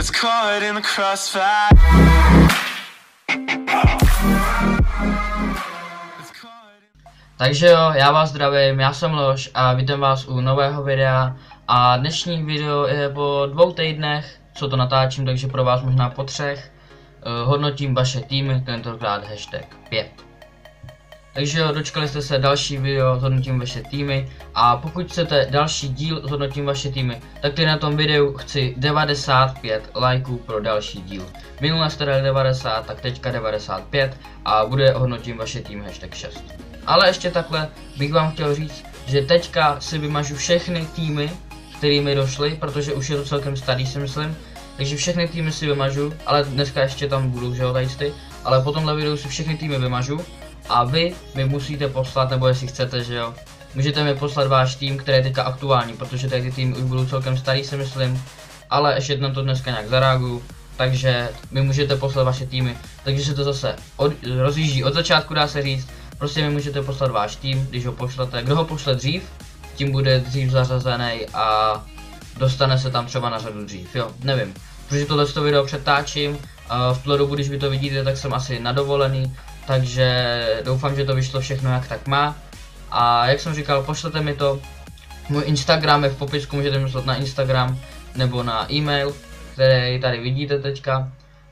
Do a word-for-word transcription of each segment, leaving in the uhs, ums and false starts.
that's caught in the crossfire. Takže jo, já vás zdravím, já jsem Lož a vítám vás u nového videa. A dnešní video je po dvou týdnech, co to natáčím, takže pro vás možná po třech. Uh, hodnotím vaše týmy, tentokrát hashtag pět. Takže jo, dočkali jste se další video, zhodnotím vaše týmy. A pokud chcete další díl, zhodnotím vaše týmy, tak tady na tom videu chci devadesát pět lajků pro další díl. Minule jste dali devadesát, tak teďka devadesát pět a bude hodnotím vaše týmy hashtag šest. Ale ještě takhle bych vám chtěl říct, že teďka si vymažu všechny týmy, které mi došly, protože už je to celkem starý, si myslím. Takže všechny týmy si vymažu, ale dneska ještě tam budou, že jo, tady ty. Ale po tomhle videu si všechny týmy vymažu a vy mi musíte poslat, nebo jestli chcete, že jo, můžete mi poslat váš tým, který je teďka aktuální, protože tady ty týmy už budou celkem starý, si myslím. Ale ještě na to dneska nějak zareaguju, takže mi můžete poslat vaše týmy. Takže se to zase od, rozjíždí od začátku, dá se říct. Prostě mi můžete poslat váš tým, když ho pošlete. Kdo ho pošle dřív, tím bude dřív zařazený a dostane se tam třeba na řadu dřív, jo, nevím. Protože tohle video přetáčím, v tuhle dobu, když vy to vidíte, tak jsem asi na dovolený, takže doufám, že to vyšlo všechno jak tak má. A jak jsem říkal, pošlete mi to. Můj Instagram je v popisku, můžete mi poslat na Instagram nebo na e-mail, který tady vidíte teďka.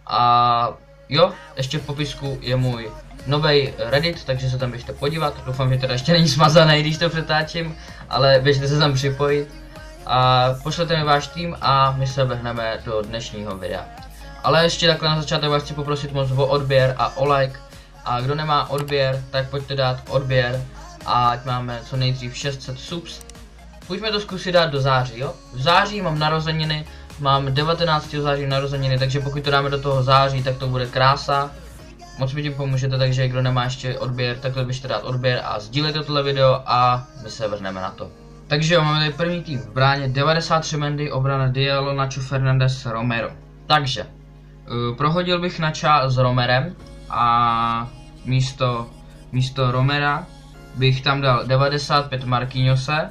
A jo, ještě v popisku je můj nový Reddit, takže se tam běžte podívat. Doufám, že teda ještě není smazaný, když to přetáčím, ale běžte se tam připojit. A pošlete mi váš tým a my se vrhneme do dnešního videa. Ale ještě takhle na začátek vás chci poprosit moc o odběr a o like. A kdo nemá odběr, tak pojďte dát odběr a ať máme co nejdřív šest set subs. Pojďme to zkusit dát do září, jo? V září mám narozeniny, mám devatenáctého září narozeniny, takže pokud to dáme do toho září, tak to bude krása. Moc mi tím pomůžete, takže kdo nemá ještě odběr, tak to běžte dát odběr a sdílejte tohle video a my se vrhneme na to. Takže jo, máme tady první tým v bráně devadesát tři Mendy, obrana Diallo, Nacho Fernandez, Romero. Takže, uh, prohodil bych Nacha s Romerem a místo, místo Romera bych tam dal devadesát pět Marquinhose.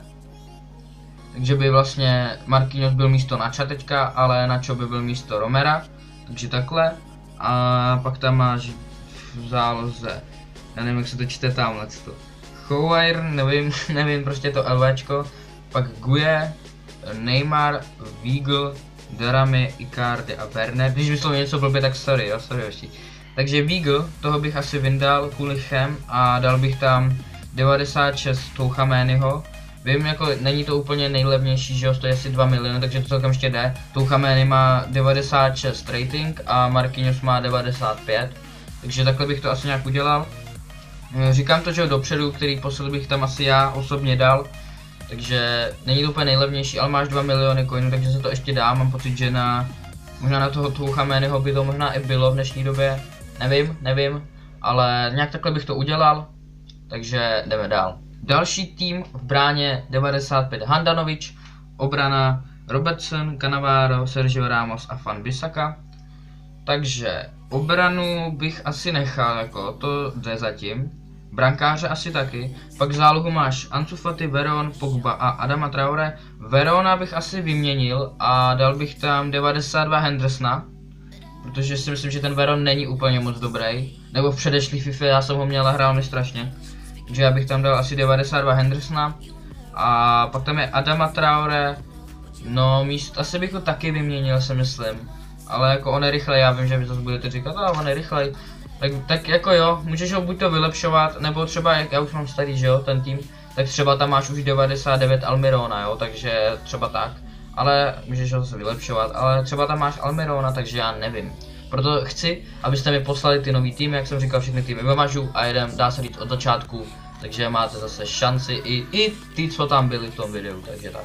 Takže by vlastně Marquinhos byl místo Nacha teďka, ale Nacho by byl místo Romera. Takže takhle. A pak tam máš v záloze, já nevím jak se to čte tamhle to. Houair, nevím, nevím, prostě to LVčko. Pak Guye, Neymar, Weigl, Darami, Icardi a Werner. Když vyslovím něco blbě, tak sorry, jo, sorry ještě. Takže Weigl, toho bych asi vyndal kvůli Chem a dal bych tam devadesát šest Touchaményho. Vím, jako není to úplně nejlevnější, že jo, stojí asi dva miliony, takže to celkem ještě jde. Touchamény má devadesát šest rating a Marquinhos má devadesát pět. Takže takhle bych to asi nějak udělal. Říkám to, že dopředu, který posled bych tam asi já osobně dal. Takže není to úplně nejlevnější, ale máš dva miliony coinů, takže se to ještě dá. Mám pocit, že na možná na toho Touchaményho by to možná i bylo v dnešní době. Nevím, nevím, ale nějak takhle bych to udělal. Takže jdeme dál. Další tým v bráně devadesát pět Handanovič, obrana Robertson, Cannavaro, Sergio Ramos a Van Bissaka. Takže obranu bych asi nechal, jako to jde zatím. Brankáře asi taky. Pak zálohu máš Ansu Fati, Veron, Pogba a Adama Traore. Verona bych asi vyměnil a dal bych tam devadesát dva Hendersona. Protože si myslím, že ten Veron není úplně moc dobrý. Nebo v předešlý FIFA já jsem ho měl a hrál mi strašně. Takže já bych tam dal asi devadesát dva Hendersona. A pak tam je Adama Traore. No míst, asi bych ho taky vyměnil, si myslím. Ale jako on je rychlej, já vím, že vy zase budete říkat, ale on je rychlej. Tak, tak jako jo, můžeš ho buď to vylepšovat, nebo třeba, jak já už mám starý, že jo, ten tým. Tak třeba tam máš už devadesát devět Almirona, jo, takže třeba tak. Ale můžeš ho zase vylepšovat, ale třeba tam máš Almirona, takže já nevím. Proto chci, abyste mi poslali ty nový týmy, jak jsem říkal, všechny týmy vymažu a jedem, dá se říct od začátku. Takže máte zase šanci i, i ty, co tam byli v tom videu, takže tak.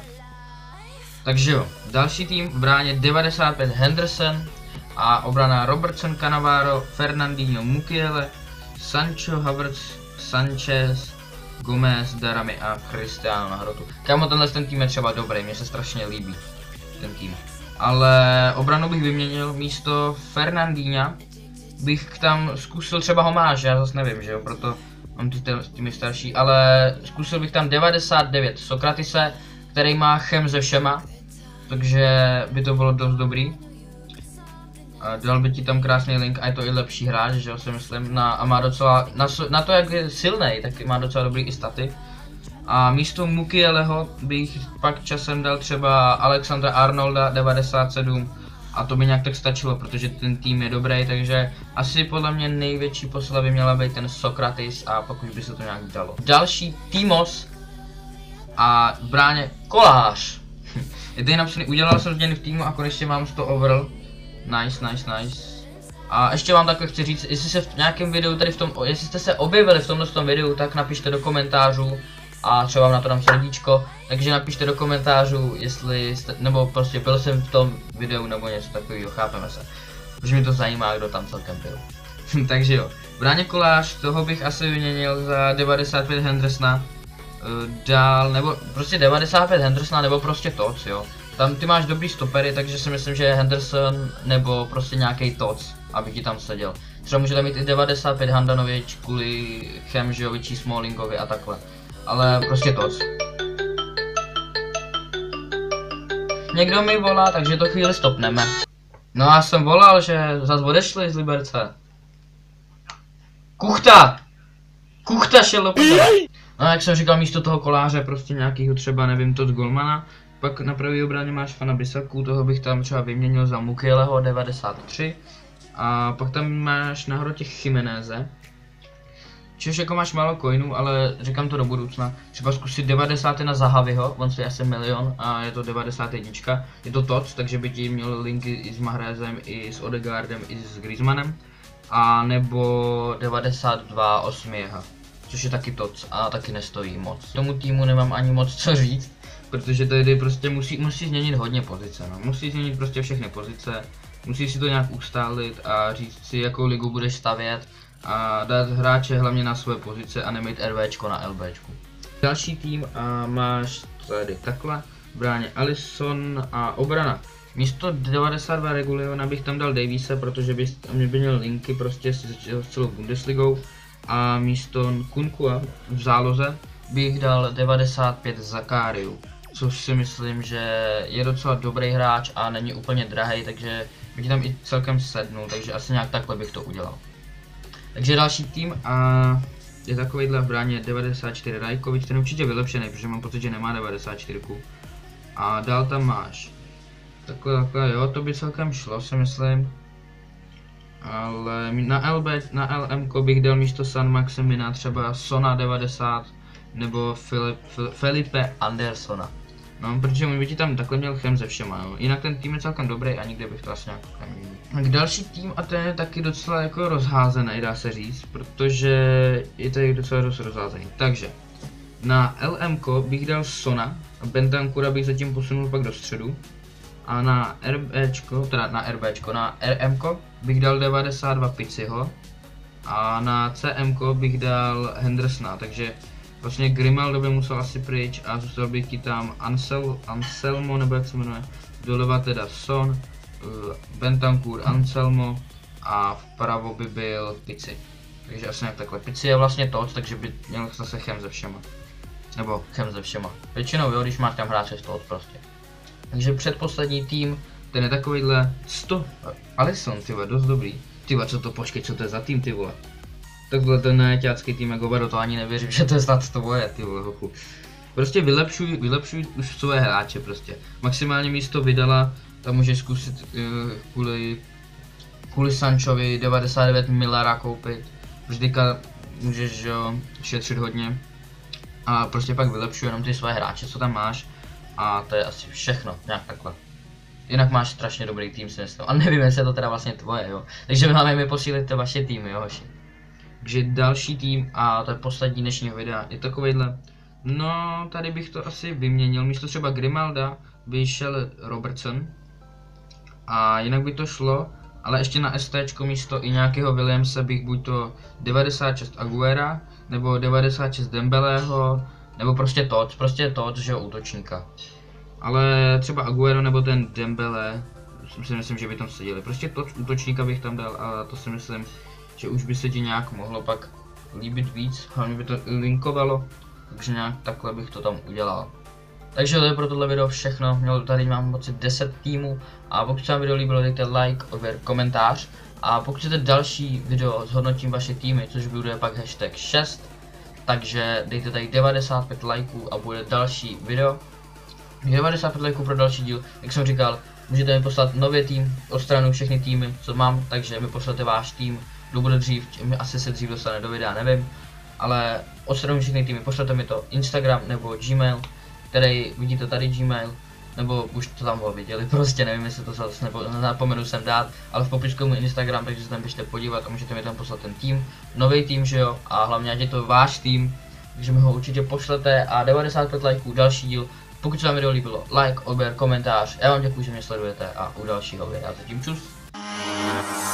Takže jo, další tým v bráně devadesát pět Henderson a obrana Robertson, Cannavaro, Fernandinho, Mukiele, Sancho, Havertz, Sanchez, Gomez, Darami a Cristiano na hrotu. Kámo, tenhle ten tým je třeba dobrý, mně se strašně líbí ten tým. Ale obranu bych vyměnil, místo Fernandinha bych tam zkusil třeba Homáž, já zase nevím, že jo, proto mám ty týmy starší, ale zkusil bych tam devadesát devět Sokratise, který má chem ze všema, takže by to bylo dost dobrý. A dal by ti tam krásný link a je to i lepší hráč, že jo, si myslím, na, a má docela, na, na to jak je silný, tak má docela dobrý i staty. A místo Mukieleho bych pak časem dal třeba Alexandra Arnolda devadesát sedm a to by nějak tak stačilo, protože ten tým je dobrý, takže asi podle mě největší posila by měla být ten Sokratis a pokud by se to nějak dalo. Další Timos a v bráně Kolář. Je tady napsaný, udělal jsem změny v týmu a konečně mám sto overall. Nice, nice, nice. A ještě vám takhle chci říct, jestli se v nějakém videu tady v tom, jestli jste se objevili v tomhle tom videu, tak napište do komentářů a třeba vám na to dám srdíčko. Takže napište do komentářů, jestli jste, nebo prostě byl jsem v tom videu nebo něco takového, chápeme se. Protože mě to zajímá, kdo tam celkem byl. Takže jo, bráně Kolář, toho bych asi vyměnil za devadesát pět Hendersona. Dál, nebo prostě devadesát pět Hendersona, nebo prostě Tots, jo. Tam ty máš dobrý stopery, takže si myslím, že je Henderson nebo prostě nějaký Tots, aby ti tam seděl. Třeba může tam mít i devadesát pět Handanovič kvůli Chemžoviči, Smallingovi a takhle. Ale prostě Tots. Někdo mi volá, takže to chvíli stopneme. No já jsem volal, že zase odešli z Liberce. Kuchta! Kuchta šel do prdele. No jak jsem říkal, místo toho Koláře prostě nějakýho třeba, nevím, Tots Golmana. Pak na pravý obraně máš Fana Bisaku, toho bych tam třeba vyměnil za Mukieleho devadesát tři. A pak tam máš na hrotě Chimeneze. Čiž jako máš málo coinů, ale říkám to do budoucna. Třeba zkusit devadesát na Zahaviho, on stojí asi milion a je to devadesát jedna. Je to Tots, takže by ti měl linky i s Mahrezem, i s Odegaardem, i s Griezmannem. A nebo devadesát dva Osmieha, což je taky Tots a taky nestojí moc. Tomu týmu nemám ani moc co říct, protože tady prostě musí, musí změnit hodně pozice, no. Musí změnit prostě všechny pozice, musí si to nějak ustálit a říct si, jakou ligu budeš stavět a dát hráče hlavně na své pozice a nemít RVčko na LBčku. Další tým a máš tady takhle, v bráně Alisson a obrana. Místo devadesát dva Reguliona bych tam dal Daviese, protože by mě by měl linky prostě s celou Bundesligou. A místo Kunkua v záloze bych dal devadesát pět Zakariu, což si myslím, že je docela dobrý hráč a není úplně drahý, takže bych tam i celkem sednul, takže asi nějak takhle bych to udělal. Takže další tým a je takovýhle v bráně devadesát čtyři Rajkovič, ten určitě vylepšený, protože mám pocit, že nemá devadesát čtyři. A dál tam máš takhle, takhle, jo, to by celkem šlo, si myslím. Ale na L B, na L M ko bych dal místo San Maximina třeba Sona devadesát nebo Filip, Felipe Andersona. No, protože on by ti tam takhle měl chem ze všema, jo. Jinak ten tým je celkem dobrý a nikde bych to asi nějak neměnil. Tak další tým a ten je taky docela jako rozházený, dá se říct, protože je tady docela dost rozházený. Takže na L M ko bych dal Sona a Bentancura bych zatím posunul pak do středu. A na RBčko, teda na RBčko, na RMko bych dal devadesát dva Pizziho a na CMko bych dal Hendersona, takže vlastně Grimaldo by musel asi pryč a zůstal bych ti tam Ansel, Anselmo, nebo jak se jmenuje, doleva teda Son, Bentancur, Anselmo a vpravo by byl Pizzi. Takže asi nějak takhle. Pizzi je vlastně Tots, takže by měl zase chem ze všema. Nebo chem ze všema. Většinou jo, když máš tam hráče z Tots prostě. Takže předposlední tým, ten je takovýhle sto, Alisson, ty vole, dost dobrý. Ty vole, co to, počkej, co to je za tým, ty vole. Takhle ten neťácký tým, jako do toho ani nevěřím, že to je snad tvoje, ty vole, hochu. Prostě vylepšuj, vylepšuj už své hráče prostě. Maximálně místo Vidala, tam můžeš zkusit uh, kvůli, kvůli Sanchovi devadesát devět Millara koupit. Vždyka můžeš jo, šetřit hodně. A prostě pak vylepšuj jenom ty své hráče, co tam máš. A to je asi všechno, nějak takhle. Jinak máš strašně dobrý tým, si myslím. A nevím, jestli je to teda vlastně tvoje, jo. Takže máme mi posílit to vaše týmy, jo, hoši. Takže další tým, a to je poslední dnešního videa, je takovejhle. No, tady bych to asi vyměnil. Místo třeba Grimalda by šel Robertson. A jinak by to šlo, ale ještě na STčko místo i nějakého Williamse bych buď to devadesát šest Aguera, nebo devadesát šest Dembeleho, nebo prostě Tots, prostě Tots, že jo, útočníka. Ale třeba Aguero nebo ten Dembele, si myslím, že by tam seděli. Prostě Tots útočníka bych tam dal a to si myslím, že už by se ti nějak mohlo pak líbit víc, hlavně by to linkovalo, takže nějak takhle bych to tam udělal. Takže to je pro tohle video všechno, mělo tady mám pocit deset týmů a pokud se vám video líbilo, dejte like, odběr, komentář a pokud chcete další video zhodnotím vaše týmy, což bude pak hashtag šest, takže dejte tady devadesát pět lajků a bude další video. devadesát pět lajků pro další díl, jak jsem říkal, můžete mi poslat nový tým, odstranu všechny týmy, co mám, takže mi pošlete váš tým, kdo bude dřív, asi se dřív dostane do videa, nevím, ale odstranu všechny týmy, pošlete mi to Instagram nebo Gmail, který vidíte tady Gmail, nebo už to tam ho viděli, prostě nevím, jestli to zase nebo zapomenu sem dát, ale v popisku můj Instagram, takže se tam běžte podívat a můžete mi tam poslat ten tým, nový tým, že jo, a hlavně ať je to váš tým, takže mi ho určitě pošlete a devadesát pět lajků, další díl. Pokud se vám video líbilo, like, odběr, komentář, já vám děkuji, že mě sledujete a u dalšího videa zatím čus.